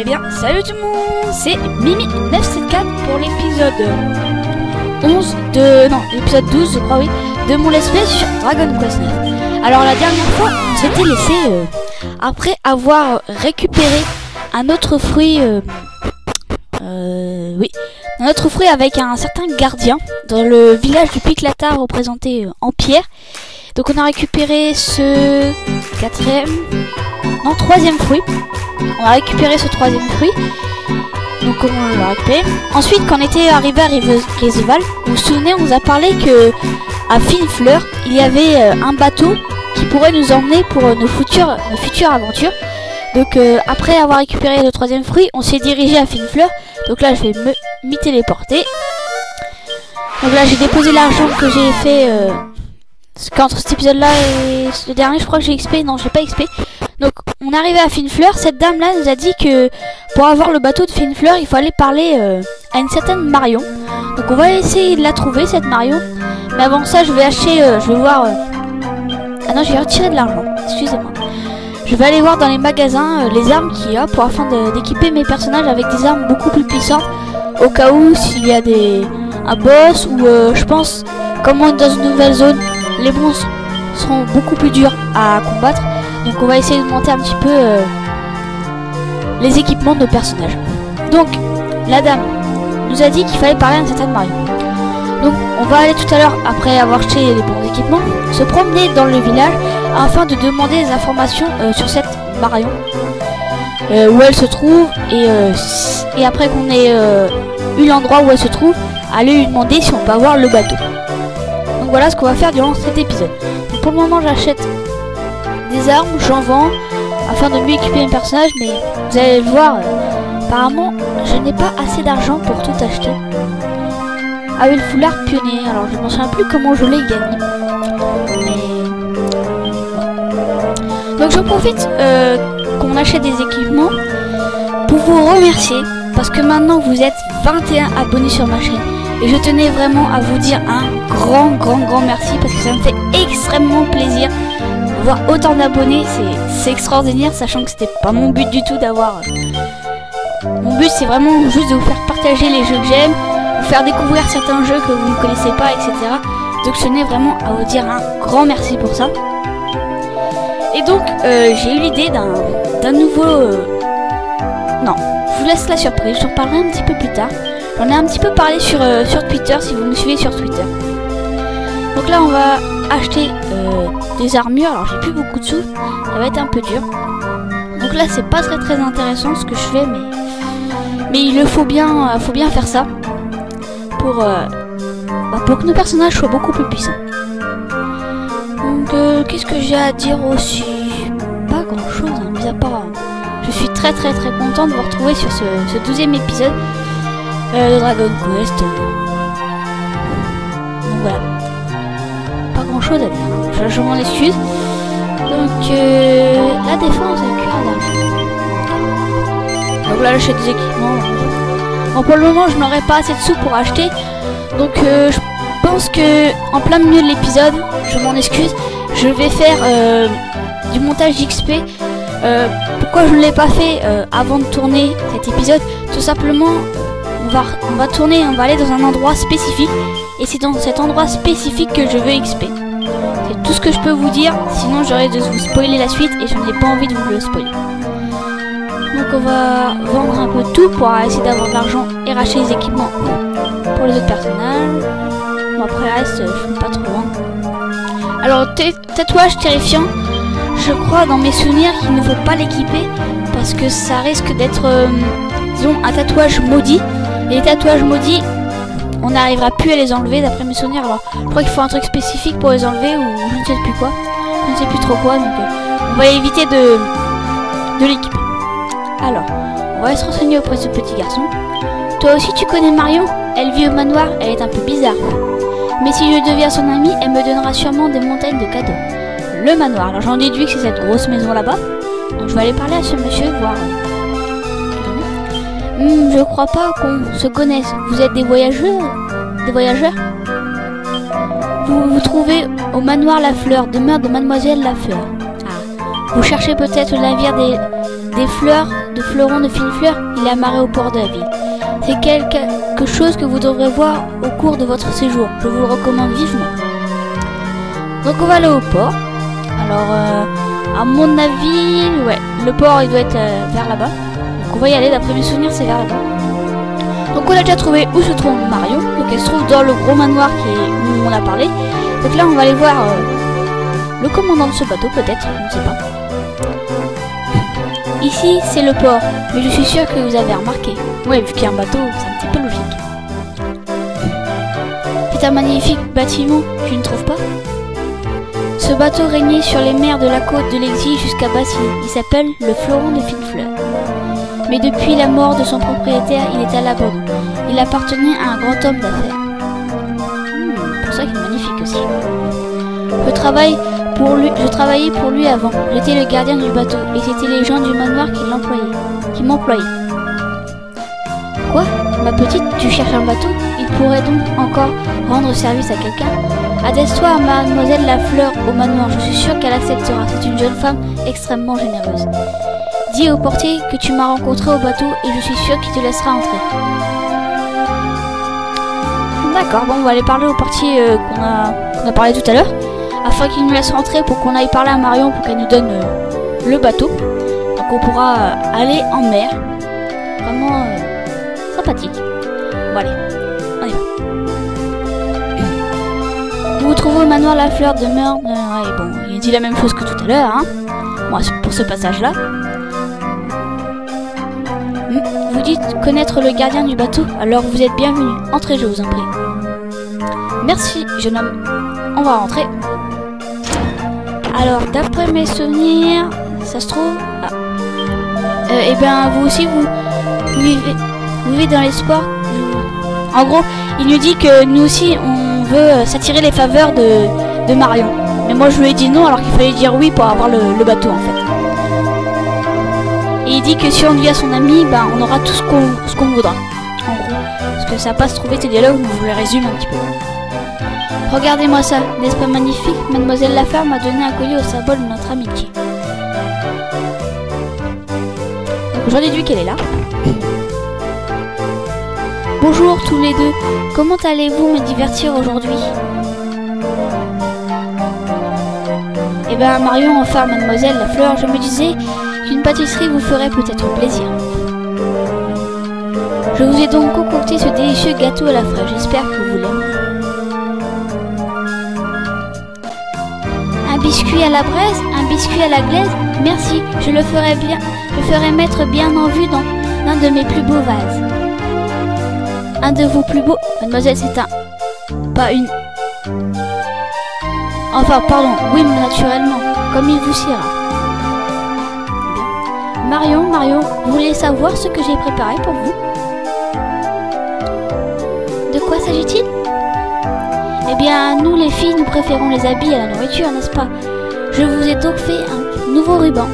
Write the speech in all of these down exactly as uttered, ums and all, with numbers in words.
Eh bien, salut tout le monde, c'est Mimi neuf cent soixante-quatre pour l'épisode onze de... non, l'épisode douze, je crois, oui, de mon let's play sur Dragon Quest neuf. Alors, la dernière fois, on s'était laissé, euh, après avoir récupéré un autre fruit, euh, euh, oui, un autre fruit avec un certain gardien dans le village du Piclata représenté euh, en pierre. Donc, on a récupéré ce quatrième, non, troisième fruit. On a récupéré ce troisième fruit. Donc on l'a récupéré. Ensuite, quand on était arrivé à Rivezeval, vous vous souvenez, on vous a parlé que à Finefleur, il y avait euh, un bateau qui pourrait nous emmener pour euh, nos, futures, nos futures aventures. Donc euh, après avoir récupéré le troisième fruit, on s'est dirigé à Finefleur. Donc là, je vais me m'y téléporter. Donc là, j'ai déposé l'argent que j'ai fait euh, entre cet épisode-là et le dernier. Je crois que j'ai X P. Non, j'ai pas X P. Donc on est arrivé à Finefleur, cette dame là nous a dit que pour avoir le bateau de Finefleur, il fallait parler euh, à une certaine Marion. Donc on va essayer de la trouver, cette Marion. Mais avant ça, je vais acheter, euh, je vais voir... Euh... Ah non, j'ai retiré de l'argent, excusez-moi. Je vais aller voir dans les magasins euh, les armes qu'il y a pour afin d'équiper mes personnages avec des armes beaucoup plus puissantes. Au cas où s'il y a des un boss ou euh, je pense, comme on est dans une nouvelle zone, les monstres seront beaucoup plus durs à combattre. Donc on va essayer de monter un petit peu euh, les équipements de nos personnages. Donc la dame nous a dit qu'il fallait parler à une certaine Marion. Donc on va aller tout à l'heure, après avoir acheté les bons équipements, se promener dans le village afin de demander des informations euh, sur cette Marion. Euh, où elle se trouve et, euh, et après qu'on ait euh, eu l'endroit où elle se trouve, aller lui demander si on peut avoir le bateau. Donc voilà ce qu'on va faire durant cet épisode. Donc, pour le moment j'achète des armes, j'en vends afin de mieux équiper mes personnages, mais vous allez le voir, euh, apparemment je n'ai pas assez d'argent pour tout acheter. Ah oui, le foulard pionnier, alors je ne me souviens plus comment je l'ai gagné. Mais... Donc je profite euh, qu'on achète des équipements pour vous remercier, parce que maintenant vous êtes vingt et un abonnés sur ma chaîne. Et je tenais vraiment à vous dire un grand grand grand merci, parce que ça me fait extrêmement plaisir voir autant d'abonnés, c'est extraordinaire, sachant que c'était pas mon but du tout d'avoir... Mon but c'est vraiment juste de vous faire partager les jeux que j'aime, vous faire découvrir certains jeux que vous ne connaissez pas, et cetera. Donc je tenais vraiment à vous dire un grand merci pour ça. Et donc euh, j'ai eu l'idée d'un d'un nouveau... Euh... Non, je vous laisse la surprise, j'en parlerai un petit peu plus tard. J'en ai un petit peu parlé sur, euh, sur Twitter, si vous me suivez sur Twitter. Donc là on va acheter euh, des armures, alors j'ai plus beaucoup de sous, ça va être un peu dur. Donc là c'est pas très très intéressant ce que je fais, mais mais il le faut bien, euh, faut bien faire ça pour, euh, bah, pour que nos personnages soient beaucoup plus puissants. Donc euh, qu'est-ce que j'ai à dire aussi? Pas grand chose, hein, mis à part euh, je suis très très très content de vous retrouver sur ce, ce douzième épisode euh, de Dragon Quest. Donc voilà, grand chose à dire, je, je m'en excuse. Donc euh, la défense est cuir d'argent. Donc là j'achète des équipements. Bon, pour le moment je n'aurai pas assez de sous pour acheter. Donc euh, je pense que en plein milieu de l'épisode, je m'en excuse, je vais faire euh, du montage d'X P. euh, Pourquoi je ne l'ai pas fait euh, avant de tourner cet épisode? Tout simplement on va, on va tourner, on va aller dans un endroit spécifique. Et c'est dans cet endroit spécifique que je veux X P. C'est tout ce que je peux vous dire, sinon j'aurais de vous spoiler la suite et je n'ai pas envie de vous le spoiler. Donc on va vendre un peu tout pour essayer d'avoir de l'argent et racheter les équipements pour les autres personnages. Bon après reste, je suis pas trop loin. Alors tatouage terrifiant, je crois dans mes souvenirs qu'il ne faut pas l'équiper parce que ça risque d'être euh, disons un tatouage maudit. Et les tatouages maudits, on n'arrivera plus à les enlever d'après mes souvenirs. Alors je crois qu'il faut un truc spécifique pour les enlever ou je ne sais plus quoi. Je ne sais plus trop quoi, donc euh, on va éviter de, de l'équiper. Alors, on va se renseigner auprès de ce petit garçon. Toi aussi tu connais Marion? Elle vit au manoir, elle est un peu bizarre. Mais si je deviens son amie, elle me donnera sûrement des montagnes de cadeaux. Le manoir, alors j'en déduis que c'est cette grosse maison là-bas. Donc je vais aller parler à ce monsieur, voir... Hmm, je crois pas qu'on se connaisse. Vous êtes des voyageurs? Des voyageurs? Vous vous trouvez au manoir La Fleur, demeure de Mademoiselle La Fleur. Ah. Vous cherchez peut-être le navire des, des fleurs de fleuron de fine fleur, il est amarré au port de la ville. C'est quelque chose que vous devrez voir au cours de votre séjour. Je vous le recommande vivement. Donc on va aller au port. Alors, euh, à mon avis, ouais, le port il doit être euh, vers là-bas. Donc on va y aller, d'après mes souvenirs, c'est vers là-bas. Donc on a déjà trouvé où se trouve Marion. Donc elle se trouve dans le gros manoir qui est, où on a parlé. Donc là on va aller voir euh, le commandant de ce bateau peut-être, je ne sais pas. Ici c'est le port, mais je suis sûr que vous avez remarqué. Ouais, vu qu'il y a un bateau, c'est un petit peu logique. C'est un magnifique bâtiment, tu ne trouves pas? Ce bateau régnait sur les mers de la côte de l'exil jusqu'à Basile. Il s'appelle le Fleuron de fine fleur. Mais depuis la mort de son propriétaire, il est à l'abandon. Il appartenait à un grand homme d'affaires. Hmm, c'est pour ça qu'il est magnifique aussi. Je travaille pour lui, je travaillais pour lui avant. J'étais le gardien du bateau et c'était les gens du manoir qui l'employaient, qui m'employaient. Quoi? Ma petite, tu cherches un bateau? Il pourrait donc encore rendre service à quelqu'un? Adresse-toi à mademoiselle Lafleur au manoir, je suis sûre qu'elle acceptera. C'est une jeune femme extrêmement généreuse. Dis au portier que tu m'as rencontré au bateau et je suis sûre qu'il te laissera entrer. D'accord, bon on va aller parler au portier euh, qu'on a, qu'on a parlé tout à l'heure, afin qu'il nous laisse rentrer pour qu'on aille parler à Marion pour qu'elle nous donne euh, le bateau. Donc on pourra euh, aller en mer. Vraiment euh, sympathique. Bon allez, on y va. Vous vous trouvez au manoir La Fleur demeure... Euh, ouais, bon, il dit la même chose que tout à l'heure, hein. Bon, pour ce passage-là. Vous dites connaître le gardien du bateau, alors vous êtes bienvenu. Entrez, je vous en prie. Merci, jeune homme. On va rentrer. Alors, d'après mes souvenirs, ça se trouve... Ah. Euh, et bien, vous aussi, vous, vous, vivez, vous vivez dans l'espoir. En gros, il nous dit que nous aussi, on veut s'attirer les faveurs de, de Marion. Mais moi, je lui ai dit non, alors qu'il fallait dire oui pour avoir le, le bateau, en fait. Et il dit que si on devient son ami, ben, on aura tout ce qu'on ce qu'on voudra. En gros. Parce que ça va pas se trouver ces dialogues, je vous les résume un petit peu. Regardez-moi ça, n'est-ce pas magnifique? Mademoiselle Lafleur m'a donné un collier au symbole de notre amitié. Donc j'en déduis qu'elle est là. Bonjour tous les deux, comment allez-vous me divertir aujourd'hui? Eh ben Marion, enfin Mademoiselle Lafleur, je me disais qu'une pâtisserie vous ferait peut-être plaisir. Je vous ai donc concocté ce délicieux gâteau à la fraise, j'espère que vous l'aimerez. Un biscuit à la braise, un biscuit à la glaise, merci, je le ferai bien, je ferai mettre bien en vue dans l'un de mes plus beaux vases. Un de vos plus beaux, mademoiselle, c'est un... pas une... Enfin, pardon, oui, naturellement, comme il vous siera. Bien. Marion, Marion, vous voulez savoir ce que j'ai préparé pour vous? De quoi s'agit-il? Eh bien, nous les filles, nous préférons les habits à la nourriture, n'est-ce pas? Je vous ai donc fait un nouveau ruban.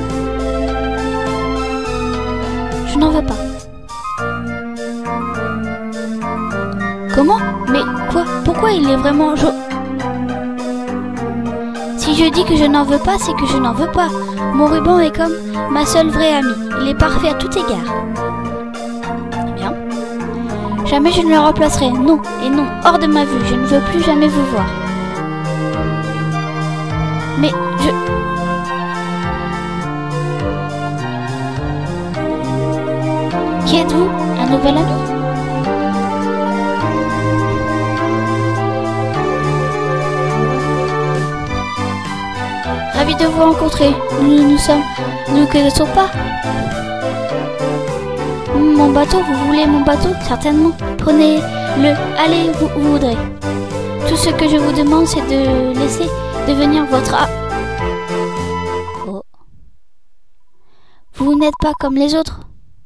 Je n'en veux pas. Comment? Mais quoi? Pourquoi il est vraiment... Je... Si je dis que je n'en veux pas, c'est que je n'en veux pas. Mon ruban est comme ma seule vraie amie. Il est parfait à tout égard. Bien. Jamais je ne le remplacerai. Non, et non, hors de ma vue. Je ne veux plus jamais vous voir. Mais je... Qui êtes-vous? Un nouvel ami? Ravi de vous rencontrer. Nous nous sommes... Nous ne connaissons pas. Mon bateau, vous voulez mon bateau? Certainement. Prenez-le. Allez où vous voudrez. Tout ce que je vous demande, c'est de laisser devenir votre... A... Oh. Vous n'êtes pas comme les autres.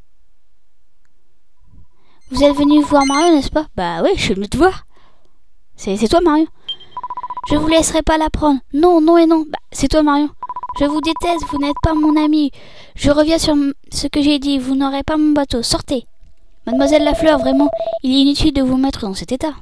Vous êtes venu voir Marion, n'est-ce pas? Bah oui, je suis venu te voir. C'est toi, Marion. Je vous laisserai pas la prendre. Non, non et non. Bah, c'est toi, Marion. Je vous déteste, vous n'êtes pas mon ami. Je reviens sur ce que j'ai dit. Vous n'aurez pas mon bateau. Sortez. Mademoiselle Lafleur, vraiment, il est inutile de vous mettre dans cet état.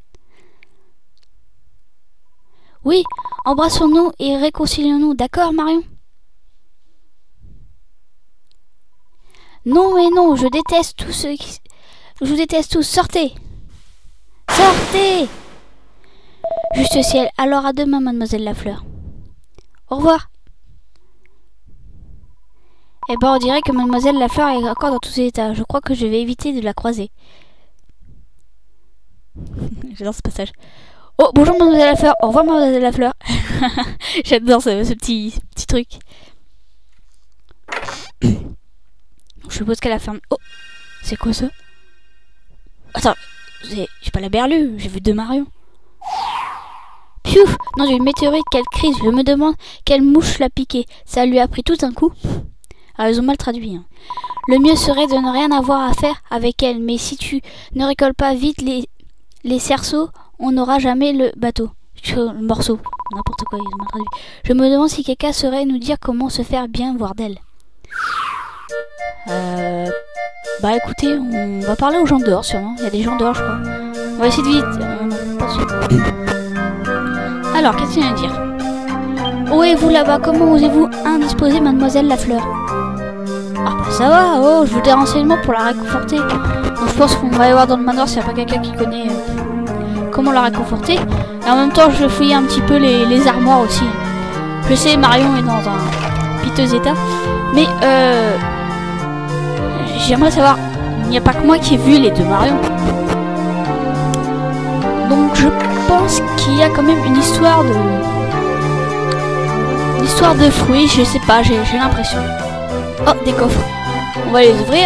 Oui, embrassons-nous et réconcilions-nous. D'accord, Marion? Non mais non, je déteste tous ceux qui... Je vous déteste tous, sortez. Sortez. Juste ciel, alors à demain, mademoiselle Lafleur. Au revoir. Eh ben, on dirait que mademoiselle Lafleur est encore dans tous ses états. Je crois que je vais éviter de la croiser. J'adore ce passage. Oh, bonjour mademoiselle Lafleur. Au revoir mademoiselle Lafleur. J'adore ce, ce petit, petit truc. Je suppose qu'elle a fermé. Oh, c'est quoi ça? Attends, j'ai pas la berlue. J'ai vu deux Marion. Piouf! Non, j'ai une météorite, quelle crise! Je me demande quelle mouche l'a piqué. Ça lui a pris tout un coup. Ah, ils ont mal traduit. Hein. Le mieux serait de ne rien avoir à faire avec elle. Mais si tu ne récoltes pas vite les, les cerceaux, on n'aura jamais le bateau. Le morceau. N'importe quoi, ils ont mal traduit. Je me demande si quelqu'un saurait nous dire comment se faire bien voir d'elle. Euh... Bah écoutez, on va parler aux gens dehors sûrement. Il y a des gens dehors, je crois. On va essayer de vite. Euh, non, pas sûr. Alors, qu'est-ce qu'il vient de dire? Où êtes-vous là-bas? Comment osez-vous indisposer mademoiselle Lafleur? Ah bah ça va, oh, je veux des renseignements pour la réconforter. Donc je pense qu'on va aller voir dans le manoir s'il n'y a pas quelqu'un qui connaît euh, comment la réconforter. Et en même temps, je vais fouiller un petit peu les, les armoires aussi. Je sais, Marion est dans un piteux état. Mais euh, j'aimerais savoir, il n'y a pas que moi qui ai vu les deux Marion. Donc je pense qu'il y a quand même une histoire de... Une histoire de fruits, je sais pas, j'ai l'impression. Oh, des coffres. On va les ouvrir.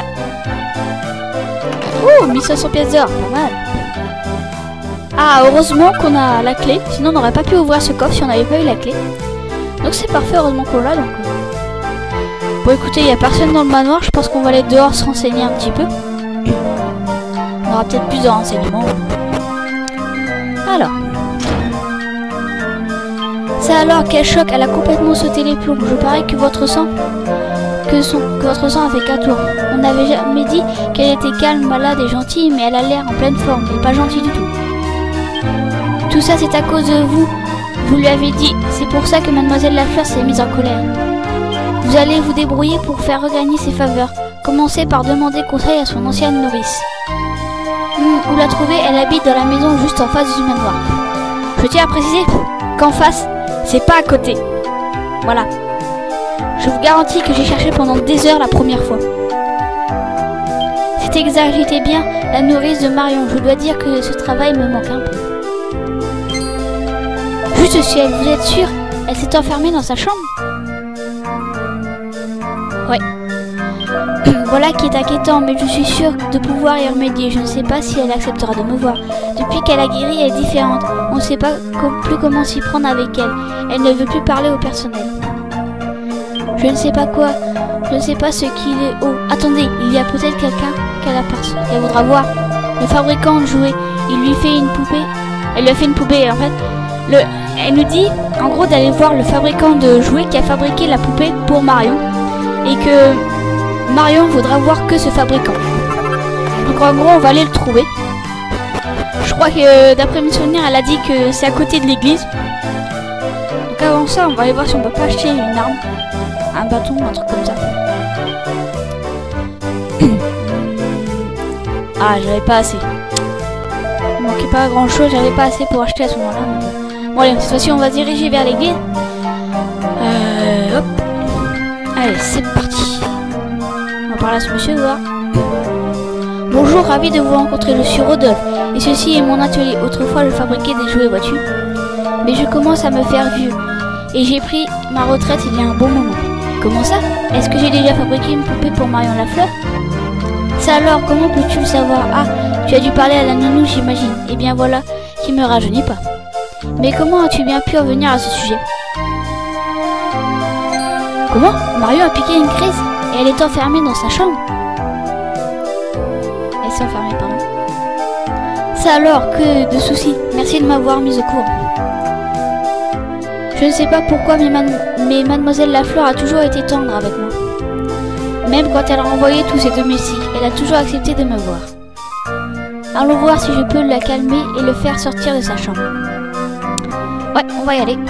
Oh, mille cinq cents pièces d'or, pas mal. Ah, heureusement qu'on a la clé. Sinon, on n'aurait pas pu ouvrir ce coffre si on n'avait pas eu la clé. Donc c'est parfait, heureusement qu'on l'a. Donc... Bon, écoutez, il n'y a personne dans le manoir. Je pense qu'on va aller dehors se renseigner un petit peu. On aura peut-être plus de renseignements. Alors. Ça alors, quel choc, elle a complètement sauté les plombs. Je parie que votre sang... Que, son, que votre sang a fait qu'un tour. On n'avait jamais dit qu'elle était calme, malade et gentille, mais elle a l'air en pleine forme. Elle n'est pas gentille du tout. Tout ça, c'est à cause de vous. Vous lui avez dit. C'est pour ça que mademoiselle Lafleur s'est mise en colère. Vous allez vous débrouiller pour faire regagner ses faveurs. Commencez par demander conseil à son ancienne nourrice. Hum, vous la trouvez, elle habite dans la maison juste en face du manoir. Je tiens à préciser qu'en face, c'est pas à côté. Voilà. Je vous garantis que j'ai cherché pendant des heures la première fois. C'est exact, j'étais bien la nourrice de Marion. Je dois dire que ce travail me manque un peu. Juste ciel, vous êtes sûr? Elle s'est enfermée dans sa chambre? Ouais. Voilà qui est inquiétant, mais je suis sûre de pouvoir y remédier. Je ne sais pas si elle acceptera de me voir. Depuis qu'elle a guéri, elle est différente. On ne sait pas com plus comment s'y prendre avec elle. Elle ne veut plus parler au personnel. Je ne sais pas quoi. Je ne sais pas ce qu'il est. Oh, attendez, il y a peut-être quelqu'un qu'elle qu'elle voudra voir. Le fabricant de jouets. Il lui fait une poupée. Elle lui a fait une poupée, en fait. Le, elle nous dit, en gros, d'aller voir le fabricant de jouets qui a fabriqué la poupée pour Marion. Et que Marion voudra voir que ce fabricant. Donc en gros, on va aller le trouver. Je crois que d'après mes souvenirs, elle a dit que c'est à côté de l'église. Donc avant ça, on va aller voir si on peut pas acheter une arme. Un bâton, un truc comme ça. Ah, j'avais pas assez. Il manquait pas grand chose, j'avais pas assez pour acheter à ce moment-là. Bon allez, cette fois-ci on va se diriger vers l'église. Euh, hop. Allez, c'est parti. On va parler à ce monsieur, voir. Bonjour, ravi de vous rencontrer, je suis Rodolphe. Et ceci est mon atelier. Autrefois je fabriquais des jouets, vois-tu. Mais je commence à me faire vieux. Et j'ai pris ma retraite il y a un bon moment. Comment ça? Est-ce que j'ai déjà fabriqué une poupée pour Marion Lafleur? Ça alors, comment peux-tu le savoir? Ah, tu as dû parler à la nounou, j'imagine. Eh bien voilà, qui me rajeunit pas. Mais comment as-tu bien pu en venir à ce sujet? Comment? Marion a piqué une crise et elle est enfermée dans sa chambre. Elle s'est enfermée, pardon. Ça alors, que de soucis. Merci de m'avoir mise au courant. Je ne sais pas pourquoi, mais, man mais mademoiselle Lafleur a toujours été tendre avec moi. Même quand elle a renvoyé tous ses domestiques, elle a toujours accepté de me voir. Allons voir si je peux la calmer et le faire sortir de sa chambre. Ouais, on va y aller.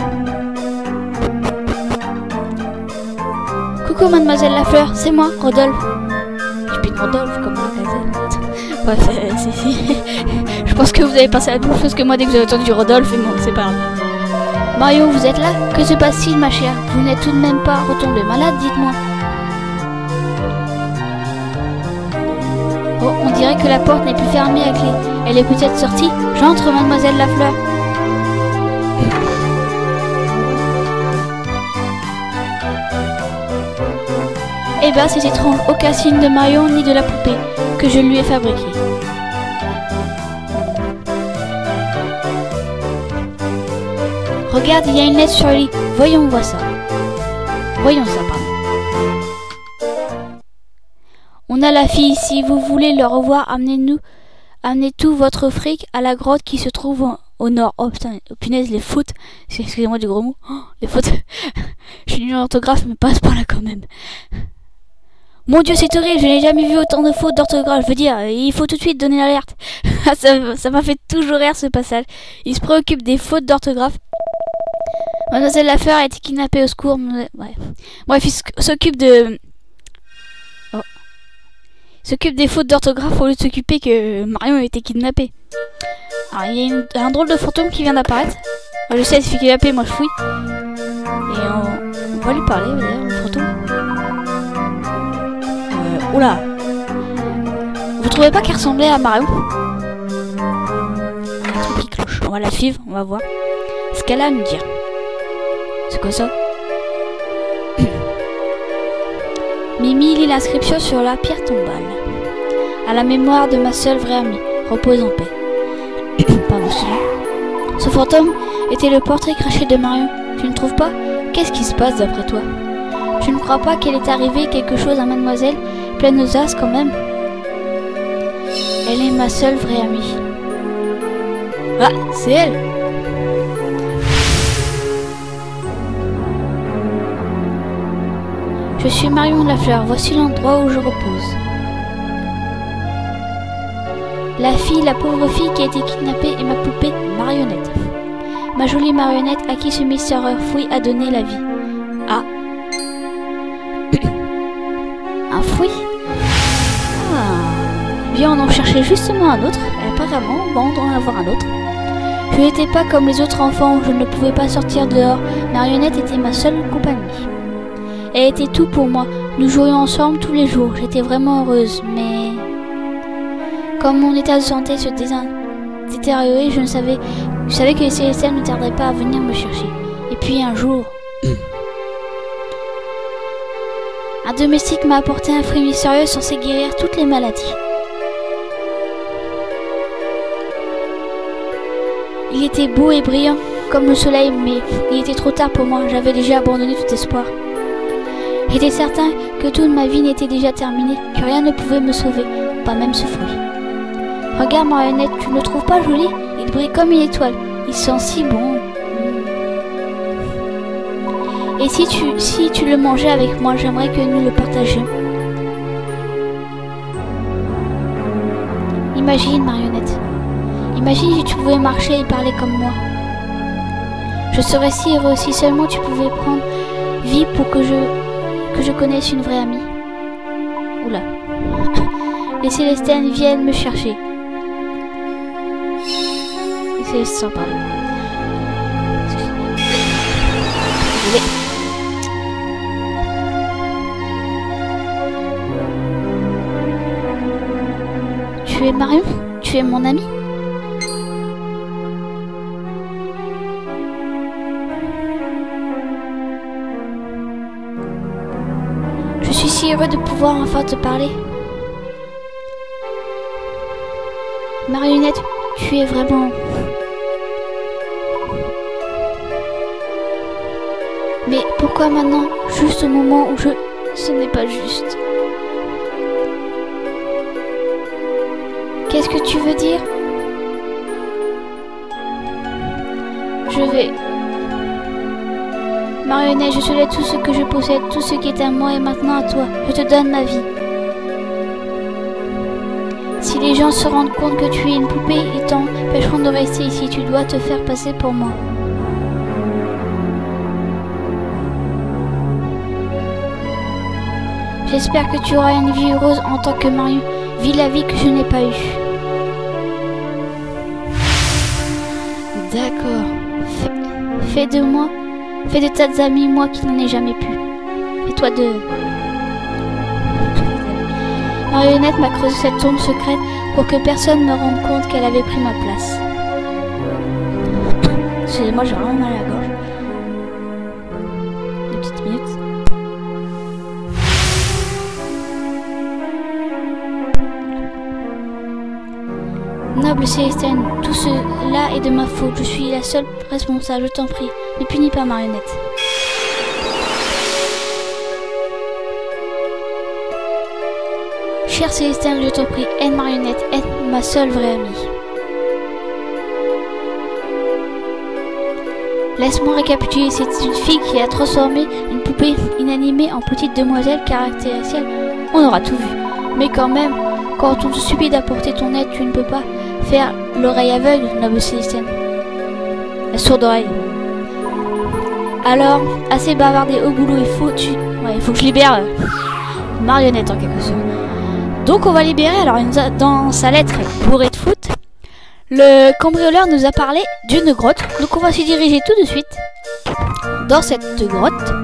Coucou mademoiselle Lafleur, c'est moi, Rodolphe. une Rodolphe comme la casette. Bref, euh, c'est si. Je pense que vous avez pensé à la même chose que moi dès que vous avez entendu Rodolphe, et bon, c'est pas grave. Mario, vous êtes là? Que se passe-t-il, ma chère? Vous n'êtes tout de même pas retombé malade, dites-moi. Oh, on dirait que la porte n'est plus fermée à clé. Elle est peut-être sortie. J'entre, mademoiselle Lafleur. Eh ben, c'est étrange. Aucun signe de Marion ni de la poupée que je lui ai fabriquée. Regarde, il y a une lettre sur le lit. Voyons voir ça. Voyons ça, pardon. On a la fille. Si vous voulez le revoir, amenez-nous, amenez tout votre fric à la grotte qui se trouve au, au nord. Oh putain, oh, punaise, les fautes. Excusez-moi du gros mot. Oh, les fautes. Je suis nul en orthographe, mais passe par là quand même. Mon Dieu, c'est horrible. Je n'ai jamais vu autant de fautes d'orthographe. Je veux dire, il faut tout de suite donner l'alerte. Ça m'a fait toujours rire ce passage. Il se préoccupe des fautes d'orthographe. Mademoiselle Lafleur a été kidnappée, au secours. Ouais. Bref, il s'occupe de... Oh. Il s'occupe des fautes d'orthographe au lieu de s'occuper que Marion a été kidnappée. Alors, il y a une... un drôle de fantôme qui vient d'apparaître. Je sais, il suffit qu'il appelle, moi je fouille. Et on, on va lui parler, d'ailleurs, le fantôme. Euh... Oula. Vous trouvez pas qu'elle ressemblait à Marion? Un truc qui cloche. On va la suivre, on va voir ce qu'elle a à nous dire. C'est quoi ça? Mimi lit l'inscription sur la pierre tombale. À la mémoire de ma seule vraie amie. Repose en paix. Pardon, excusez-moi. Ce fantôme était le portrait craché de Marion. Tu ne trouves pas? Qu'est-ce qui se passe d'après toi? Tu ne crois pas qu'elle est arrivée quelque chose à mademoiselle? Pleine aux as quand même. Elle est ma seule vraie amie. Ah, c'est elle. Je suis Marion Lafleur, voici l'endroit où je repose. La fille, la pauvre fille qui a été kidnappée est ma poupée marionnette. Ma jolie marionnette à qui ce mystérieux fouille a donné la vie. Ah. Un fouille? Ah. Bien, on en cherchait justement un autre. Et apparemment, bon, on doit en avoir un autre. Je n'étais pas comme les autres enfants, je ne pouvais pas sortir dehors. Marionnette était ma seule compagnie. Elle était tout pour moi. Nous jouions ensemble tous les jours. J'étais vraiment heureuse, mais... Comme mon état de santé se détériorait, je ne savais... Je savais que les Célestials ne tarderaient pas à venir me chercher. Et puis un jour... un domestique m'a apporté un fruit mystérieux censé guérir toutes les maladies. Il était beau et brillant, comme le soleil, mais il était trop tard pour moi. J'avais déjà abandonné tout espoir. J'étais certain que toute ma vie n'était déjà terminée, que rien ne pouvait me sauver, pas même ce fruit. Regarde Marionnette, tu ne le trouves pas joli? Il brille comme une étoile, il sent si bon. Et si tu, si tu le mangeais avec moi, j'aimerais que nous le partagions. Imagine Marionnette, imagine si tu pouvais marcher et parler comme moi. Je serais si heureux si seulement tu pouvais prendre vie pour que je... que je connaisse une vraie amie. Oula. Les Célestiennes viennent me chercher. Les Célestiens, pardon. Désolé. Tu es Marion? Tu es mon amie? Je suis si heureux de pouvoir enfin te parler. Marionnette, tu es vraiment... Mais pourquoi maintenant? Juste au moment où je... Ce n'est pas juste. Qu'est-ce que tu veux dire? Je vais... Marionnette, je te laisse tout ce que je possède, tout ce qui est à moi et maintenant à toi. Je te donne ma vie. Si les gens se rendent compte que tu es une poupée, ils t'empêcheront de rester ici. Tu dois te faire passer pour moi. J'espère que tu auras une vie heureuse en tant que Marion. Vis la vie que je n'ai pas eue. D'accord. Fais, fais de moi, fais de tes amis moi qui n'en ai jamais pu. Fais-toi de... Marionnette m'a creusé cette tombe secrète pour que personne ne rende compte qu'elle avait pris ma place. Excusez-moi, j'ai vraiment mal à la gorge. Deux petites minutes. Noble Célestine, tout cela est de ma faute. Je suis la seule responsable, je t'en prie. Ne punis pas Marionnette. Chère Célestine, je t'en prie, aide Marionnette, aide ma seule vraie amie. Laisse-moi récapituler, c'est une fille qui a transformé une poupée inanimée en petite demoiselle caractérielle. On aura tout vu. Mais quand même, quand on te supplie d'apporter ton aide, tu ne peux pas faire l'oreille aveugle, noble Célestine. La sourde oreille. Alors, assez bavardé au boulot, il faut, tu... ouais, il faut que je libère euh, Marionnette en quelque sorte. Donc on va libérer, alors il nous a, dans sa lettre bourrée de foot, le cambrioleur nous a parlé d'une grotte, donc on va s'y diriger tout de suite dans cette grotte.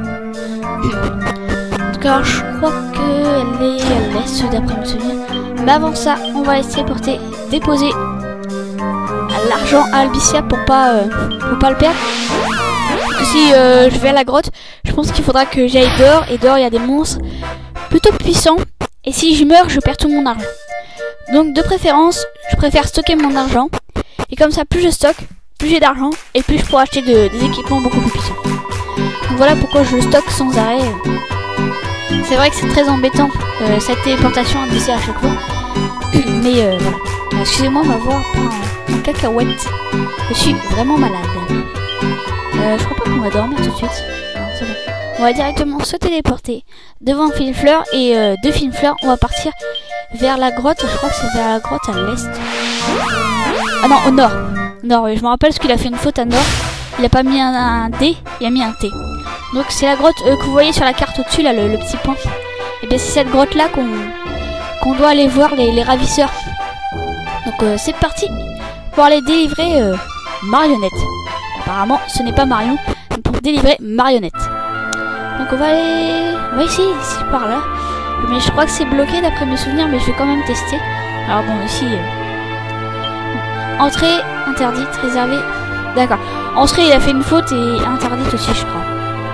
Car je crois qu'elle est à l'est d'après mes souvenirs. Mais avant ça, on va laisser porter, déposer l'argent à Albicia pour pas, euh, pour pas le perdre. Parce que si euh, je vais à la grotte, je pense qu'il faudra que j'aille dehors, et dehors il y a des monstres plutôt puissants. Et si je meurs, je perds tout mon argent. Donc de préférence, je préfère stocker mon argent. Et comme ça, plus je stocke, plus j'ai d'argent. Et plus je pourrai acheter de, des équipements beaucoup plus puissants. Donc voilà pourquoi je stocke sans arrêt. C'est vrai que c'est très embêtant, euh, cette téléportation à à chaque fois. Mais euh, voilà. Excusez-moi, ma voix prend un cacahuète. Je suis vraiment malade. Euh, je crois pas qu'on va dormir tout de suite. Non, c'est bon. On va directement se téléporter devant Filefleur et euh, de Filefleur, on va partir vers la grotte. Je crois que c'est vers la grotte à l'est. Ah non, au nord. Nord, oui, je me rappelle parce qu'il a fait une faute à nord. Il a pas mis un, un D, il a mis un T. Donc c'est la grotte euh, que vous voyez sur la carte au-dessus, là, le, le petit point. Et bien c'est cette grotte-là qu'on qu'on doit aller voir les, les ravisseurs. Donc euh, c'est parti pour aller délivrer euh, Marionnette. Apparemment, ce n'est pas Marion, mais pour délivrer Marionnette. Donc on va aller... On va essayer ici, par là. Mais je crois que c'est bloqué d'après mes souvenirs, mais je vais quand même tester. Alors bon, ici... Euh... Entrée interdite, réservée... D'accord. Entrée, il a fait une faute et interdite aussi, je crois.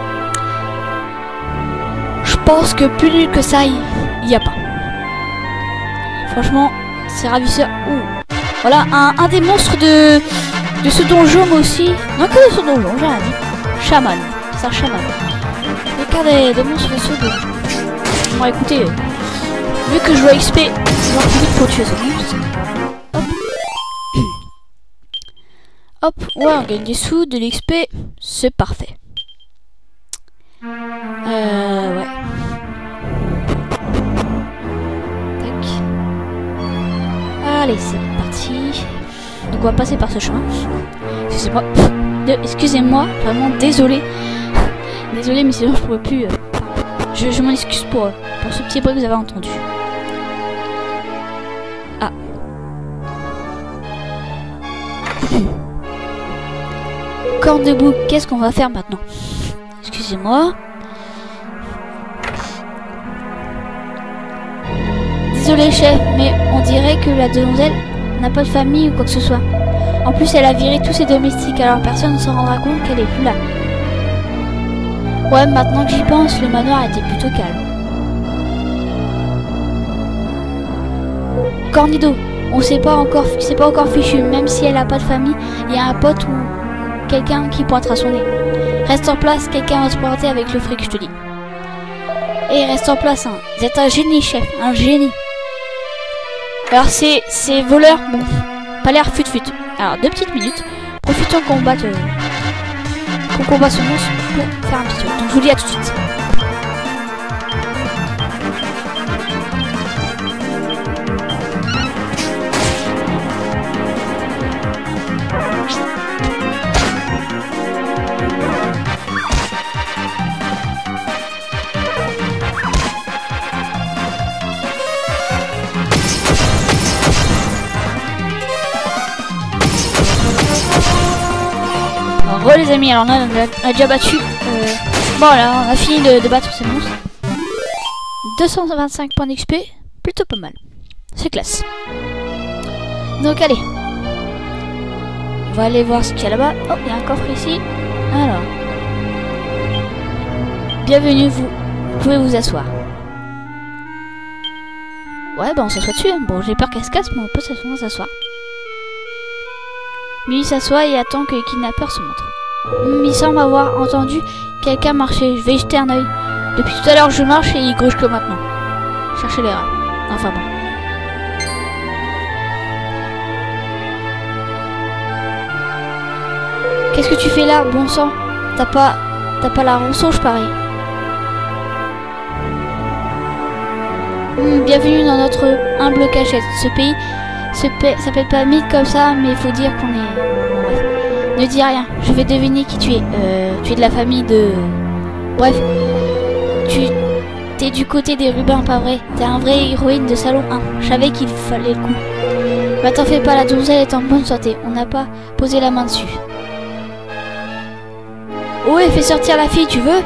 Je pense que plus nul que ça, il n'y a pas. Franchement, c'est ravisseur. Ouh. Voilà, un, un des monstres de, de ce donjon aussi. Non, que de ce donjon, j'ai rien dit. Chaman. C'est un chaman. Le cas des, des monstres de ce donjon. Bon, écoutez, vu que je dois X P, c'est plus vite pour tuer ce monstre. Hop. Hop, ouais, on gagne des sous, de l'X P, c'est parfait. Euh, ouais. Tac. Allez, c'est parti. Donc on va passer par ce chemin. Excusez-moi. Excusez-moi, vraiment désolé. Désolé, mais sinon je pourrais plus. Euh, je je m'en excuse pour, pour ce petit bruit que vous avez entendu. Ah. Corne debout, qu'est-ce qu'on va faire maintenant? Excusez-moi. Désolé chef, mais on dirait que la demoiselle n'a pas de famille ou quoi que ce soit. En plus, elle a viré tous ses domestiques, alors personne ne s'en rendra compte qu'elle est plus là. Ouais, maintenant que j'y pense, le manoir était plutôt calme. Cornido, on sait pas encore, c'est pas encore fichu, même si elle a pas de famille, il y a un pote ou quelqu'un qui pointera son nez. Reste en place, quelqu'un va se pointer avec le fric, je te dis. Et reste en place, hein. Vous êtes un génie, chef, un génie. Alors c'est ces voleurs, bon, pas l'air fut-fut. Alors deux petites minutes, profitons qu'on batte, euh, qu'on combat ce monstre pour faire un petit tour. Donc je vous dis à tout de suite. Re les amis, alors là on a, on a déjà battu. Euh, bon là on a fini de, de battre ces monstres. deux cent vingt-cinq points d'X P, plutôt pas mal. C'est classe. Donc allez. On va aller voir ce qu'il y a là-bas. Oh, il y a un coffre ici. Alors. Bienvenue, vous. Vous pouvez vous asseoir. Ouais, bah on s'assoit dessus. Hein. Bon, j'ai peur qu'elle se casse, mais on peut s'asseoir. Lui s'assoit et attend que les kidnappeurs se montrent. Il semble avoir entendu quelqu'un marcher. Je vais y jeter un œil. Depuis tout à l'heure, je marche et il gruge que maintenant. Cherchez les rats. Enfin bon. Qu'est-ce que tu fais là, bon sang? T'as pas... T'as pas la ronçonge, pareil. Mmh, bienvenue dans notre humble cachette. Ce pays s'appelle pas mythe comme ça, mais il faut dire qu'on est... Bref. Ne dis rien, je vais deviner qui tu es. Euh, tu es de la famille de... Bref. Tu... T'es du côté des Rubins, pas vrai? T'es un vrai héroïne de salon un. Je savais qu'il fallait le coup. Bah t'en fais pas, la donzelle est en bonne santé. On n'a pas posé la main dessus. Ouais, fais sortir la fille, tu veux?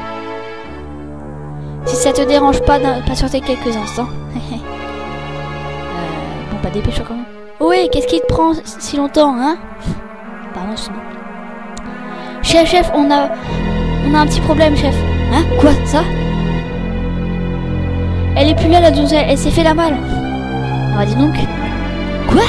Si ça te dérange pas d'impatienter quelques instants. euh, bon, bah dépêche-toi quand même. Ouais, qu'est-ce qui te prend si longtemps, hein? Pardon, sinon. Chef, chef, on a... On a un petit problème, chef. Hein? Quoi, ça? Elle est plus là, la donzelle. Elle s'est fait la malle. Ah, dis donc. Quoi?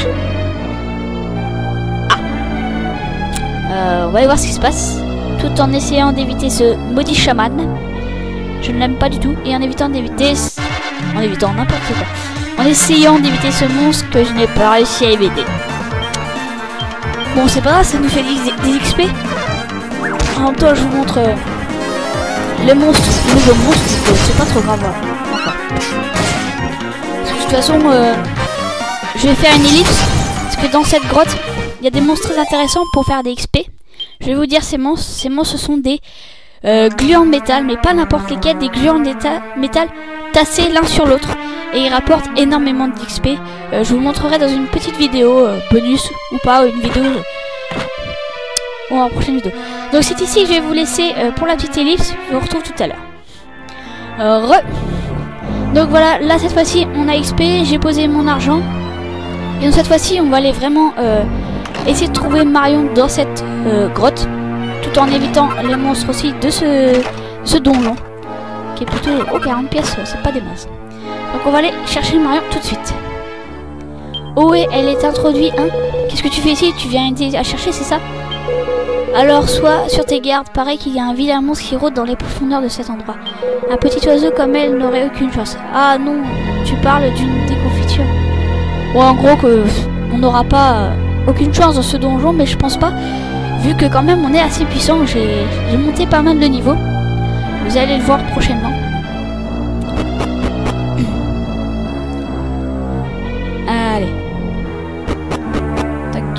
Ah. Euh, on va aller voir ce qui se passe. Tout en essayant d'éviter ce maudit chaman. Je ne l'aime pas du tout. Et en évitant d'éviter... En évitant n'importe quoi. En essayant d'éviter ce monstre que je n'ai pas réussi à éviter. Bon, c'est pas grave, ça nous fait des, des X P. En même temps, je vous montre... Euh, le monstre. Le nouveau monstre, c'est pas trop grave. Voilà. Enfin. Parce que de toute façon, euh, je vais faire une ellipse. Parce que dans cette grotte, il y a des monstres très intéressants pour faire des X P. Je vais vous dire ces monstres. Ces monstres, ce sont des euh, gluants de métal, mais pas n'importe lesquels. Des gluants de métal tassés l'un sur l'autre. Et ils rapportent énormément d'X P. Euh, je vous montrerai dans une petite vidéo, euh, bonus ou pas, une vidéo... Euh, ou en prochaine vidéo. Donc c'est ici que je vais vous laisser euh, pour la petite ellipse. Je vous retrouve tout à l'heure. Euh, re. Donc voilà, là cette fois-ci, on a X P. J'ai posé mon argent. Et donc cette fois-ci, on va aller vraiment... Euh, essayer de trouver Marion dans cette euh, grotte, tout en évitant les monstres aussi de ce, ce donjon, qui est plutôt oh, quarante pièces, c'est pas des masses. Donc on va aller chercher Marion tout de suite. Oh et elle est introduite, hein? Qu'est-ce que tu fais ici? Tu viens aider à chercher, c'est ça? Alors sois sur tes gardes, paraît qu'il y a un vilain monstre qui rôde dans les profondeurs de cet endroit. Un petit oiseau comme elle n'aurait aucune chance. Ah non, tu parles d'une déconfiture. Bon, en gros que on n'aura pas... Euh, aucune chance dans ce donjon, mais je pense pas, vu que quand même on est assez puissant. J'ai monté pas mal de niveaux, vous allez le voir prochainement. Allez, tac.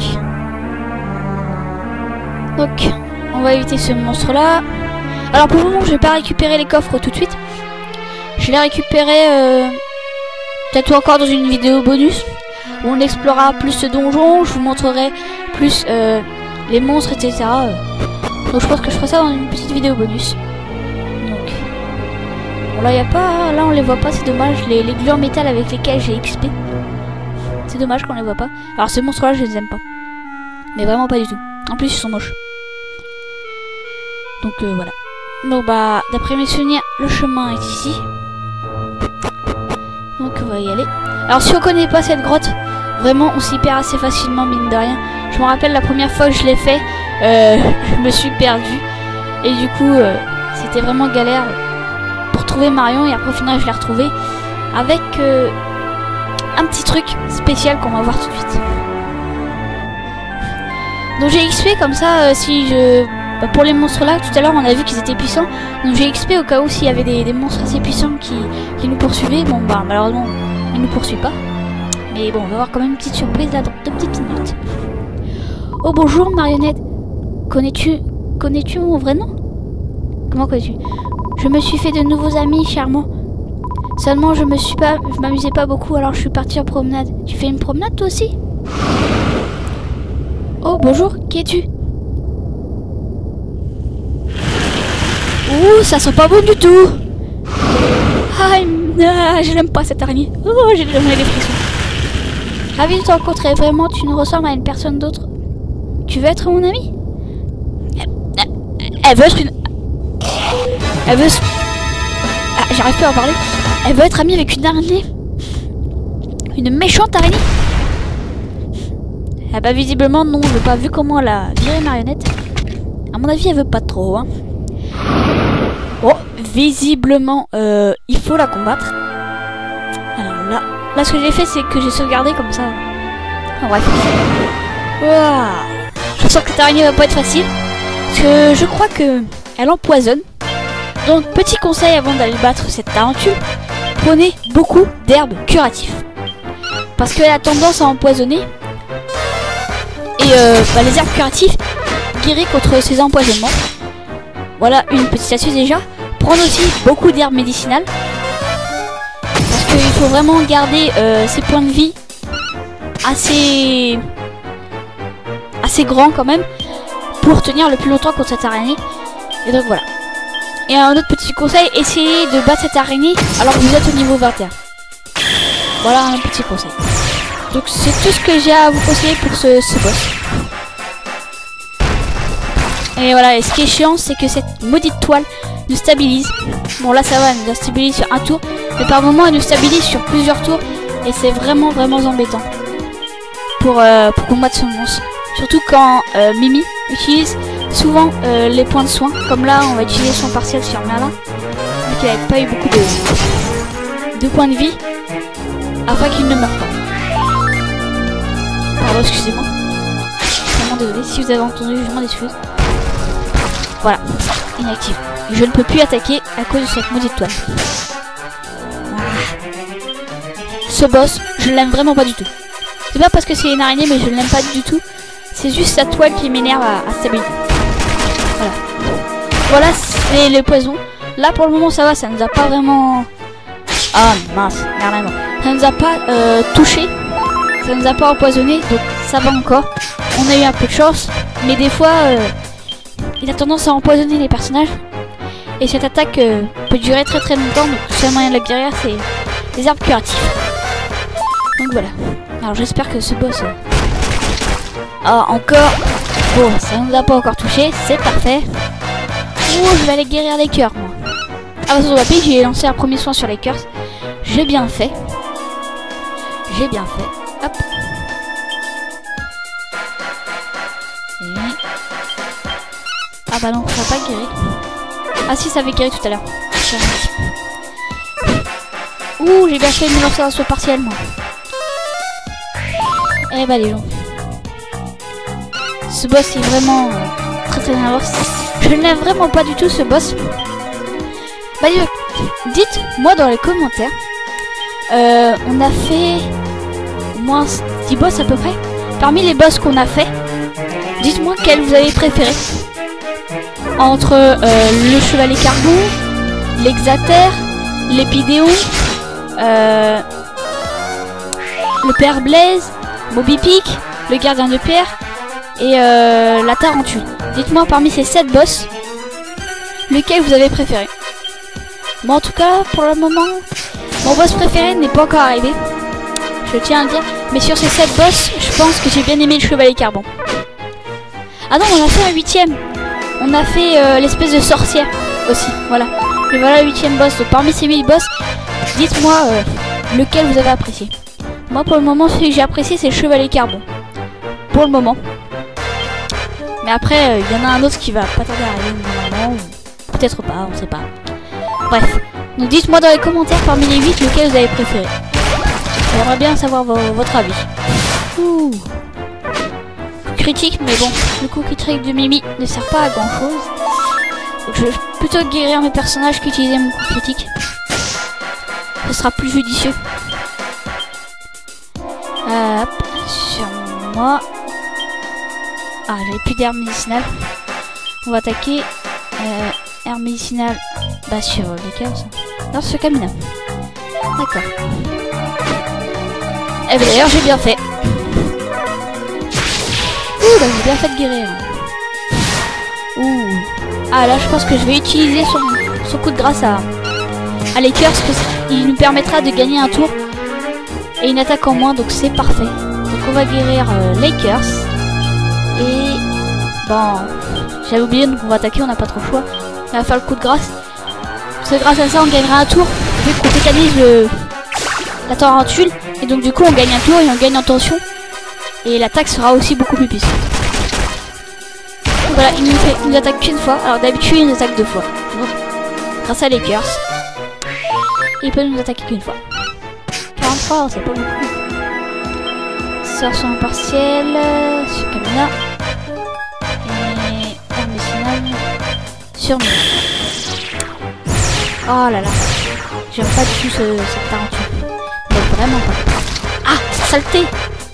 Donc on va éviter ce monstre là. Alors pour le moment je vais pas récupérer les coffres tout de suite, je vais les récupérer euh, peut-être encore dans une vidéo bonus où on explorera plus ce donjon, je vous montrerai plus euh, les monstres, et cetera. Donc je pense que je ferai ça dans une petite vidéo bonus. Donc bon, là y a pas, là on les voit pas, c'est dommage. Les, les gluants métal avec lesquels j'ai X P, c'est dommage qu'on les voit pas. Alors ces monstres là je les aime pas, mais vraiment pas du tout. En plus ils sont moches. Donc euh, voilà. Donc bah d'après mes souvenirs, le chemin est ici. Donc on va y aller. Alors si on connaît pas cette grotte, vraiment on s'y perd assez facilement, mine de rien. Je me rappelle la première fois que je l'ai fait, euh, je me suis perdue. Et du coup euh, c'était vraiment galère pour trouver Marion. Et après au final je l'ai retrouvée avec euh, un petit truc spécial qu'on va voir tout de suite. Donc j'ai X P comme ça euh, si je... Bah, pour les monstres là, tout à l'heure on a vu qu'ils étaient puissants. Donc j'ai X P au cas où s'il y avait des, des monstres assez puissants qui, qui nous poursuivaient. Bon bah malheureusement ils nous poursuivent pas. Mais bon on va avoir quand même une petite surprise là dans deux petites minutes. Oh bonjour marionnette. Connais-tu connais-tu mon vrai nom? Comment connais-tu? Je me suis fait de nouveaux amis charmants. Seulement je me suis pas. Je m'amusais pas beaucoup alors je suis partie en promenade. Tu fais une promenade toi aussi? Oh bonjour, qui es-tu? Ouh, ça sent pas bon du tout. Ah, ah je l'aime pas cette araignée. Oh, j'ai déjà les frissons. Ravi de te rencontrer. Vraiment, tu nous ressembles à une personne d'autre. Tu veux être mon amie? Elle veut être une... Elle veut... Ah, j'arrive pas à en parler. Elle veut être amie avec une araignée. Une méchante araignée. Ah bah visiblement non, je veux pas, vu comment elle a viré marionnette. À mon avis elle veut pas trop hein. Bon, visiblement euh, il faut la combattre. Alors là, là ce que j'ai fait c'est que j'ai sauvegardé comme ça. En bref. Ouah. Je sens que cette araignée va pas être facile. Parce que je crois que elle empoisonne. Donc petit conseil avant d'aller battre cette tarentule, prenez beaucoup d'herbes curatives. Parce qu'elle a tendance à empoisonner. Et euh, bah, les herbes curatives guérissent contre ces empoisonnements. Voilà une petite astuce déjà. Prendre aussi beaucoup d'herbes médicinales. Parce qu'il faut vraiment garder euh, ses points de vie assez assez grands quand même. Pour tenir le plus longtemps contre cette araignée. Et donc voilà. Et un autre petit conseil, essayez de battre cette araignée alors que vous êtes au niveau vingt et un. Voilà un petit conseil. Donc c'est tout ce que j'ai à vous conseiller pour ce, ce boss. Et voilà, et ce qui est chiant, c'est que cette maudite toile nous stabilise. Bon là ça va, elle nous stabilise sur un tour. Mais par moment elle nous stabilise sur plusieurs tours. Et c'est vraiment vraiment embêtant. Pour, euh, pour combattre ce monstre. Surtout quand euh, Mimi utilise souvent euh, les points de soin. Comme là on va utiliser son partiel sur Merlin. Vu qu'il n'avait pas eu beaucoup de, de points de vie. Afin qu'il ne meure pas. Pardon, excusez-moi. Je suis vraiment désolé. Si vous avez entendu, je m'en excuse. Voilà, inactive. Je ne peux plus attaquer à cause de cette maudite toile. Voilà. Ce boss, je l'aime vraiment pas du tout. C'est pas parce que c'est une araignée, mais je ne l'aime pas du tout. C'est juste sa toile qui m'énerve à, à stabiliser. Voilà. Voilà, c'est le poison. Là, pour le moment, ça va. Ça nous a pas vraiment... Ah, mince. Merde, non. Ça nous a pas euh, touché. Ça nous a pas empoisonné. Donc, ça va encore. On a eu un peu de chance. Mais des fois, euh, il a tendance à empoisonner les personnages. Et cette attaque euh, peut durer très très longtemps. Donc, le seul moyen de la guérir, c'est les herbes curatives. Donc, voilà. Alors, j'espère que ce boss... Euh... Ah, encore. Bon, ça nous a pas encore touché. C'est parfait. Ouh, je vais aller guérir les cœurs, moi. Ah, bah, sur la pile, j'ai lancé un premier soin sur les cœurs. J'ai bien fait. J'ai bien fait. Hop. Et... Ah bah non, ça va pas guéri. Ah si, ça avait guéri tout à l'heure. Ouh, j'ai bien fait de me lancer un saut partiel, moi. Eh bah les gens. Ce boss est vraiment euh, très très bien. Je n'aime vraiment pas du tout ce boss. Bah dites-moi dans les commentaires. Euh, on a fait au moins dix boss à peu près. Parmi les boss qu'on a fait, dites-moi quel vous avez préféré. Entre euh, le chevalier carbon, l'exater, l'épidéon, euh, le père Blaise, Moby Pick, le gardien de pierre et euh, la tarentule. Dites-moi parmi ces sept boss, lequel vous avez préféré. Bon, en tout cas, pour le moment, mon boss préféré n'est pas encore arrivé. Je tiens à le dire. Mais sur ces sept boss, je pense que j'ai bien aimé le chevalier carbon. Ah non, on a fait un huitième. On a fait euh, l'espèce de sorcière aussi. Voilà. Et voilà le huitième boss. Donc, parmi ces huit boss, dites-moi euh, lequel vous avez apprécié. Moi, pour le moment, celui que j'ai apprécié, c'est le chevalier carbon. Pour le moment. Mais après, il euh, y en a un autre qui va pas tarder à arriver normalement. Ou peut-être pas, on sait pas. Bref. Donc dites-moi dans les commentaires parmi les huit lequel vous avez préféré. J'aimerais bien savoir vo votre avis. Ouh. Critique, mais bon, le coup critique de Mimi ne sert pas à grand chose. Donc je vais plutôt guérir mes personnages qu'utiliser mon coup critique. Ce sera plus judicieux. Euh, hop, sur moi. Ah, j'avais plus d'herbes médicinales. On va attaquer. Euh, herbes médicinales. Bah, sur lesquelles ça? Non, sur Kamina. D'accord. Et bah, d'ailleurs, j'ai bien fait. Ouh, bah, j'ai bien fait de guérir. Ouh. Ah là, je pense que je vais utiliser son, son coup de grâce à, à Lakers, parce qu'il nous permettra de gagner un tour et une attaque en moins, donc c'est parfait. Donc on va guérir euh, Lakers. Et bon, j'avais oublié, donc on va attaquer, on n'a pas trop le choix. On va faire le coup de grâce. Parce que grâce à ça, on gagnera un tour, vu qu'on mécanise le, la tarentule. Et donc du coup, on gagne un tour et on gagne en tension. Et l'attaque sera aussi beaucoup plus puissante. Voilà, il nous, fait, il nous attaque qu'une fois. Alors d'habitude, il nous attaque deux fois. Donc, grâce à Lakers, il peut nous attaquer qu'une fois. quarante-trois, c'est pas beaucoup. Sort sur un partiel, sur Kamina. Et arme finale sur moi. Oh là là. J'aime pas du tout ce, cette tarentule. Mais vraiment pas. Ah, saleté!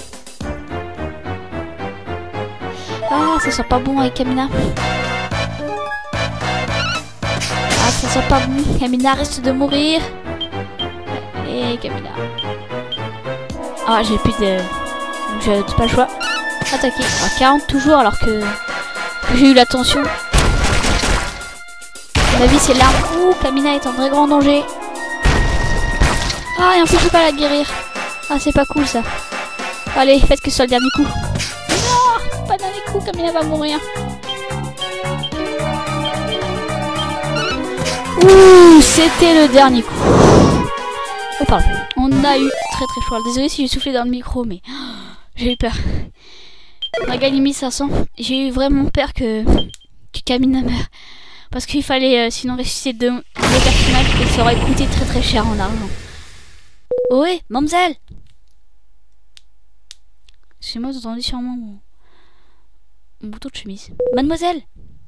Ah, ça sent pas bon avec Kamina. Ah, ça sent pas bon. Kamina risque de mourir. Et Kamina. Ah, j'ai plus de... Donc j'ai pas le choix. Attaquer. Ah, quarante toujours alors que, que j'ai eu la tension. À mon avis, c'est l'arme. Ouh, Kamina est en très grand danger. Ah, et en plus, je peux pas la guérir. Ah, c'est pas cool ça. Allez, faites que ce soit le dernier coup. Non, pas dernier coup, Kamina va mourir. Ouh, c'était le dernier coup. Oh, pardon. On a eu très très chaud. Désolé si j'ai soufflé dans le micro, mais j'ai eu peur. On a gagné mille cinq cents. J'ai eu vraiment peur que, que Kamina meure. Parce qu'il fallait euh, sinon ressusciter deux, deux personnages et ça aurait coûté très très cher en argent. Ohé, mademoiselle! Excusez-moi, vous entendez sûrement mon, mon bouton de chemise. Mademoiselle!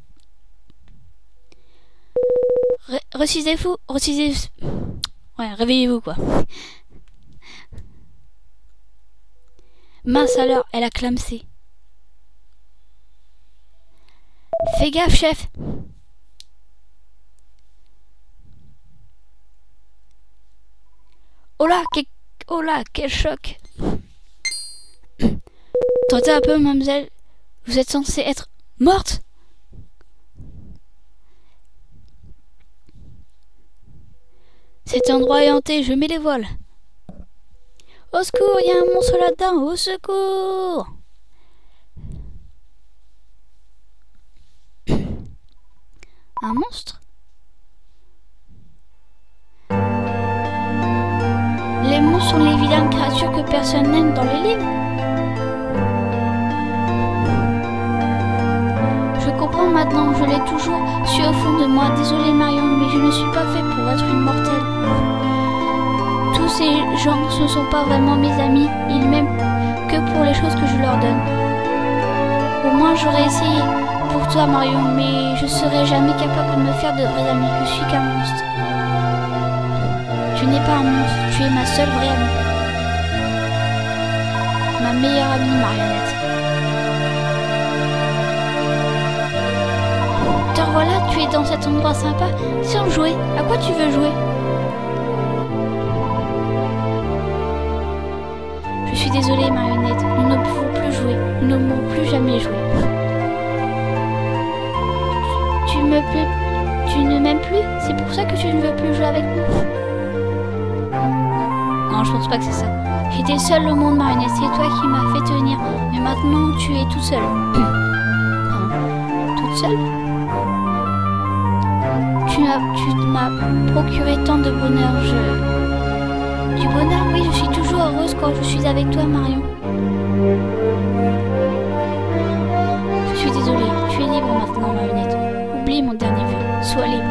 Recisez-vous, recisez... Ouais, réveillez-vous quoi. Mince alors, elle a clamsé. Fais gaffe, chef! Oh là, quel... oh là, quel choc! Tentez un peu, mademoiselle. Vous êtes censée être morte. Cet endroit est hanté, je mets les voiles. Au secours, il y a un monstre là-dedans, au secours! Un monstre? Les monstres sont les vilaines créatures que personne n'aime dans les livres. Je comprends maintenant, je l'ai toujours su au fond de moi. Désolée Marion, mais je ne suis pas fait pour être une mortelle. Tous ces gens ne sont pas vraiment mes amis, ils m'aiment que pour les choses que je leur donne. Au moins j'aurais essayé pour toi Marion, mais je serai jamais capable de me faire de vrais amis, je suis qu'un monstre. Tu n'es pas un monstre, tu es ma seule vraie amie. Ma meilleure amie marionnette. Te revoilà, tu es dans cet endroit sympa. Si on jouait, à quoi tu veux jouer? Je suis désolée marionnette, nous ne pouvons plus jouer, nous ne pouvons plus jamais jouer. Tu, tu me plais, tu ne m'aimes plus? C'est pour ça que tu ne veux plus jouer avec nous? Non, je pense pas que c'est ça. J'étais seule au monde marionnette, c'est toi qui m'as fait tenir. Mais maintenant, tu es tout seul. Toute seule? Tu m'as procuré tant de bonheur. Je... Du bonheur, oui, je suis toujours heureuse quand je suis avec toi, Marion. Je suis désolée, tu es libre maintenant, marionnette. Oublie mon dernier vœu, sois libre.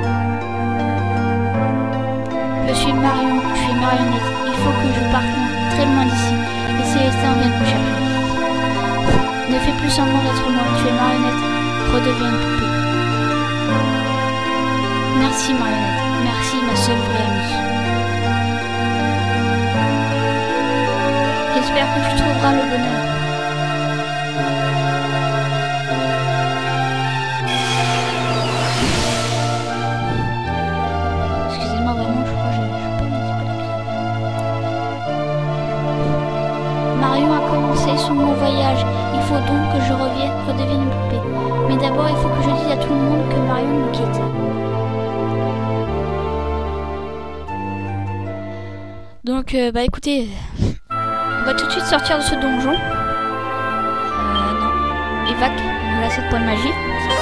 Je suis Marion, je suis marionnette. Il faut que je parte très loin d'ici. Et Célestin vient me chercher. Ne fais plus semblant d'être moi, tu es marionnette. Redeviens une poupée. Merci marionnette. Merci ma seule vraie amie. J'espère que tu trouveras le bonheur. Excusez-moi vraiment, je crois que je ne peux pas un petit peu la crème. Marion a commencé sur mon voyage. Il faut donc que je revienne, redevienne une poupée. Mais d'abord, il faut que je dise à tout le monde que Marion nous quitte. Donc, euh, bah écoutez, on va tout de suite sortir de ce donjon. Euh, non. Évac, voilà cette pointe de magie.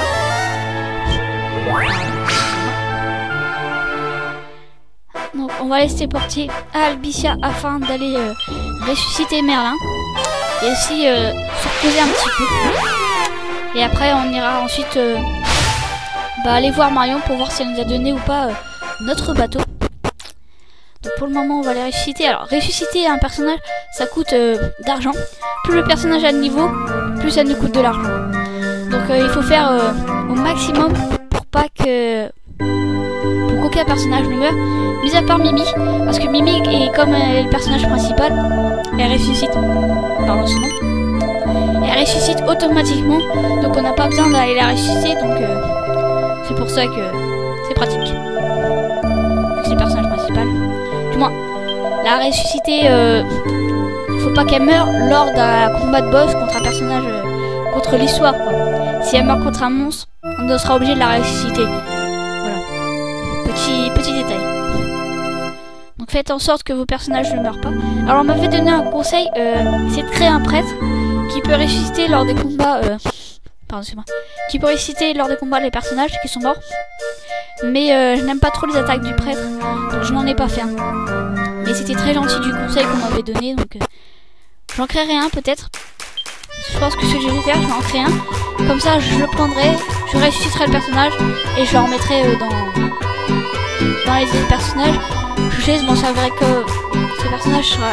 Donc, on va laisser porter à Albicia afin d'aller euh, ressusciter Merlin. Et aussi euh, se reposer un petit peu. Et après, on ira ensuite euh, bah, aller voir Marion pour voir si elle nous a donné ou pas euh, notre bateau. Donc pour le moment on va les ressusciter. Alors ressusciter un personnage ça coûte euh, d'argent. Plus le personnage a de niveau, plus ça nous coûte de l'argent. Donc euh, il faut faire euh, au maximum pour pas que pour qu'aucun personnage ne meure. Mis à part Mimi, parce que Mimi est comme euh, le personnage principal, elle ressuscite. Pardon son nom. Elle ressuscite automatiquement. Donc on n'a pas besoin d'aller la ressusciter. Donc euh, c'est pour ça que c'est pratique. C'est le personnage principal. Du moins, la ressusciter, euh, il faut pas qu'elle meure lors d'un combat de boss contre un personnage, euh, contre l'histoire. Si elle meurt contre un monstre, on sera obligé de la ressusciter. Voilà. Petit, petit détail. Donc faites en sorte que vos personnages ne meurent pas. Alors on m'avait donné un conseil, euh, c'est de créer un prêtre qui peut ressusciter lors des combats. Euh, pardon, c'est moi. Qui peut ressusciter lors des combats les personnages qui sont morts. Mais euh, je n'aime pas trop les attaques du prêtre, donc je n'en ai pas fait un. Mais c'était très gentil du conseil qu'on m'avait donné, donc euh, j'en créerai un peut-être. Je pense que ce que je vais faire, je vais en créer un. Comme ça, je le prendrai, je ressusciterai le personnage et je le remettrai euh, dans, dans les autres personnages. Je sais, bon, c'est vrai que ce personnage sera...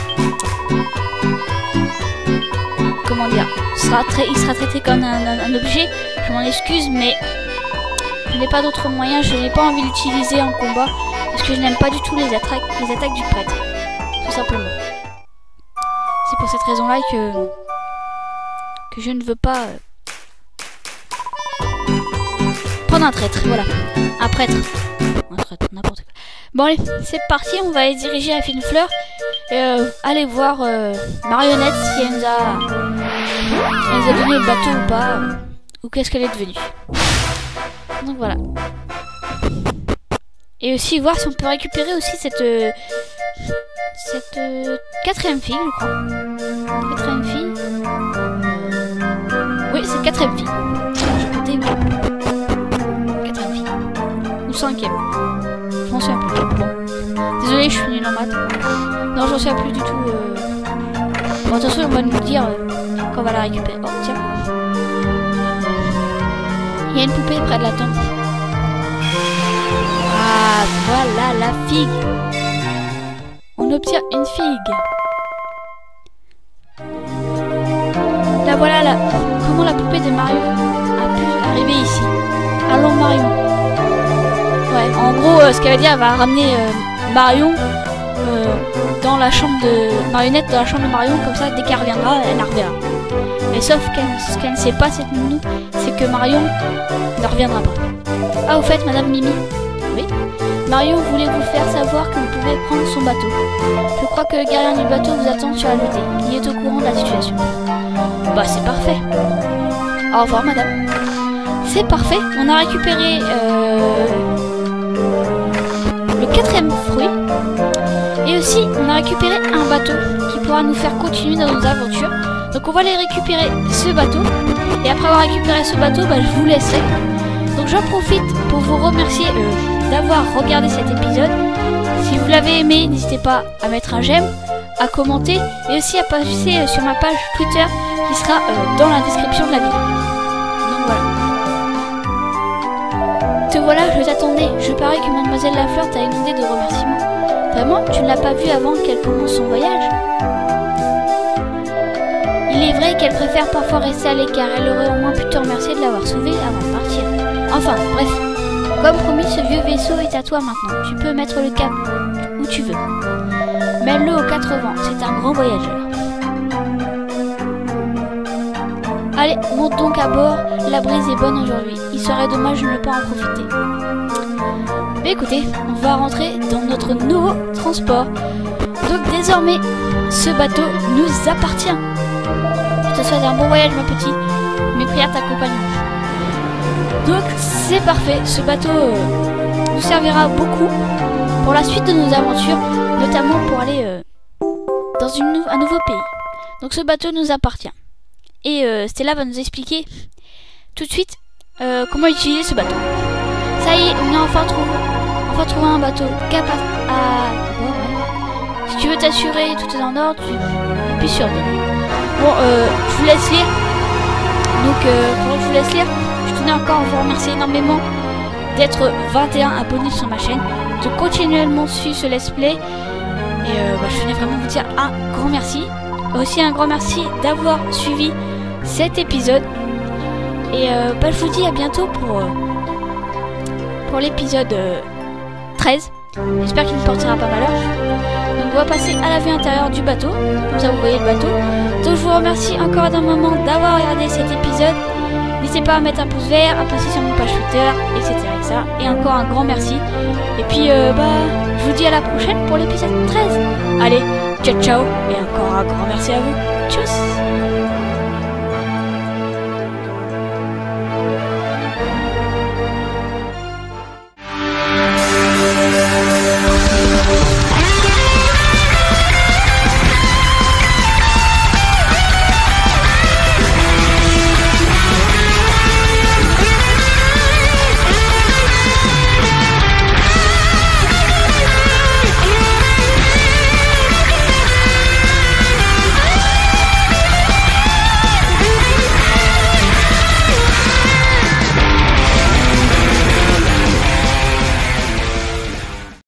Comment dire sera très, il sera traité comme un, un, un objet, je m'en excuse, mais... Je n'ai pas d'autre moyen, je n'ai pas envie de l'utiliser en combat parce que je n'aime pas du tout les attaques, les attaques du prêtre, tout simplement. C'est pour cette raison-là que que je ne veux pas euh, prendre un traître, voilà, un prêtre, un traître, n'importe quoi. Bon allez, c'est parti, on va aller diriger à Finefleur et euh, aller voir euh, Marionnette si elle nous a, elle nous a donné le bateau ou pas, euh, ou qu'est-ce qu'elle est devenue. Donc voilà. Et aussi voir si on peut récupérer aussi cette euh, cette euh, quatrième fille, je crois. Quatrième fille. Oui, c'est quatrième fille. Je comptais. Quatrième fille. Ou cinquième. Je m'en souviens plus. Bon. Désolée, je suis nulle en maths. Non, j'en souviens plus du tout. Euh... Bon, attention, on va nous dire euh, quand on va la récupérer. Oh, tiens. Il y a une poupée près de la tombe. Ah, voilà la figue. On obtient une figue. Là voilà la... comment la poupée de Mario a pu arriver ici. Allons Marion. Ouais, en gros, euh, ce qu'elle va dire, elle va ramener euh, Marion euh, dans la chambre de Marionnette, dans la chambre de Marion, comme ça, dès qu'elle reviendra, elle la reverra. Mais sauf qu'elle, ce qu'elle ne sait pas, cette nounou, c'est que Marion ne reviendra pas. Ah, au fait, Madame Mimi. Oui. Marion voulait vous faire savoir que vous pouvez prendre son bateau. Je crois que le gardien du bateau vous attend sur la jetée. Il est au courant de la situation. Bah, c'est parfait. Au revoir, Madame. C'est parfait. On a récupéré euh, le quatrième fruit. Et aussi, on a récupéré un bateau qui pourra nous faire continuer dans nos aventures. Donc on va aller récupérer ce bateau. Et après avoir récupéré ce bateau, bah, je vous laisserai. Donc j'en profite pour vous remercier euh, d'avoir regardé cet épisode. Si vous l'avez aimé, n'hésitez pas à mettre un j'aime, à commenter et aussi à passer euh, sur ma page Twitter qui sera euh, dans la description de la vidéo. Donc voilà. Te voilà, je t'attendais. Je parie que Mademoiselle Lafleur t'a inondé de remerciements. Vraiment, tu ne l'as pas vue avant qu'elle commence son voyage? Il est vrai qu'elle préfère parfois rester à l'écart. Elle aurait au moins pu te remercier de l'avoir sauvée avant de partir. Enfin, bref. Comme promis, ce vieux vaisseau est à toi maintenant. Tu peux mettre le cap où tu veux. Mets-le aux quatre vents. C'est un grand voyageur. Allez, monte donc à bord. La brise est bonne aujourd'hui. Il serait dommage de ne pas en profiter. Mais écoutez, on va rentrer dans notre nouveau transport. Donc désormais, ce bateau nous appartient. Je te souhaite un bon voyage, mon petit. Mes prières t'accompagneront. Donc, c'est parfait. Ce bateau euh, nous servira beaucoup pour la suite de nos aventures, notamment pour aller euh, dans une nou un nouveau pays. Donc, ce bateau nous appartient. Et euh, Stella va nous expliquer tout de suite euh, comment utiliser ce bateau. Ça y est, on a enfin trouvé, enfin trouvé un bateau capable à... Bon, ouais. Si tu veux t'assurer, tout est en ordre, tu appuies sur deux. Bon, euh, je vous laisse lire. Donc, euh, pendant que je vous laisse lire, je tenais encore à vous remercier énormément d'être vingt et un abonnés sur ma chaîne, de continuellement suivre ce let's play. Et euh, bah, je tenais vraiment vous dire un grand merci. Aussi un grand merci d'avoir suivi cet épisode. Et euh, bah, je vous dis à bientôt pour, euh, pour l'épisode euh, treize. J'espère qu'il me portera pas malheur. Donc on va passer à la vue intérieure du bateau. Comme ça vous voyez le bateau. Donc je vous remercie encore d'un moment d'avoir regardé cet épisode. N'hésitez pas à mettre un pouce vert, à passer sur mon page Twitter, et cetera et cetera. Et encore un grand merci. Et puis euh, bah je vous dis à la prochaine pour l'épisode treize. Allez, ciao ciao. Et encore un grand merci à vous. Tchuss.